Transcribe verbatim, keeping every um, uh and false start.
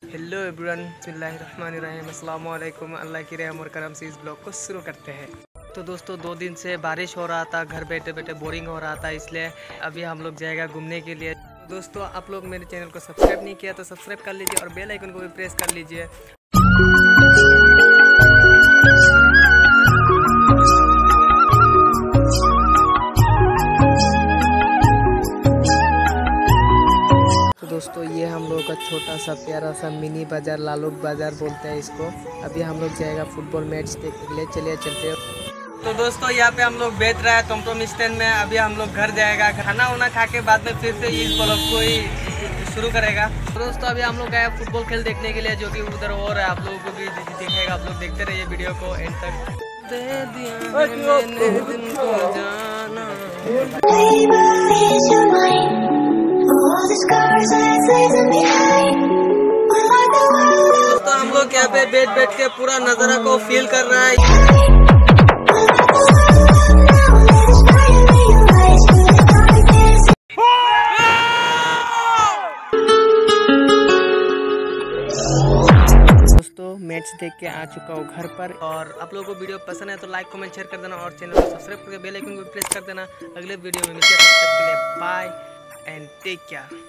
Hello everyone, बिस्मिल्लाहिर्रहमानिर्रहीम, अस्सलाम वालेकुम। अल्लाह की रहम और करम से इस ब्लॉग को शुरू करते हैं। तो दोस्तों, दो दिन से बारिश हो रहा था, घर बैठे बैठे बोरिंग हो रहा था, इसलिए अभी हम लोग जाएगा घूमने के लिए। तो दोस्तों, आप लोग मेरे चैनल को सब्सक्राइब नहीं किया तो सब्सक्राइब कर लीजिए और बेल आइकन को भी प्रेस कर लीजिए। तो दोस्तों, ये हम लोग का छोटा सा प्यारा सा मिनी बाजार, लालूक बाजार बोलते हैं इसको। अभी हम लोग जाएगा फुटबॉल मैच देखने के लिए, चलिए चलते हैं। तो दोस्तों, यहाँ पे हम लोग बैठ रहा है टोमटोम स्टैंड में। अभी हम लोग घर जाएगा, खाना वाना खा के बाद में फिर से इस ब्लॉग को ही शुरू करेगा। तो दोस्तों, अभी हम लोग गए फुटबॉल खेल देखने के लिए, जो कि उधर हो रहा है। आप लोगों को भी दिखेगा, आप लोग देखते रहिए वीडियो को एंड तक। दे दिया मैंने दिन को जाना। दोस्तों, हम लोग यहाँ पे बैठ बैठ के पूरा नज़ारा को फील कर रहा है। दोस्तों, मैच देख के आ चुका हूँ घर पर। और आप लोगों को वीडियो पसंद है तो लाइक कमेंट शेयर कर देना और चैनल को सब्सक्राइब करके बेल आइकन को प्रेस कर देना। अगले वीडियो में मिलते हैं, तब तक के लिए बाय एंड टेक केयर।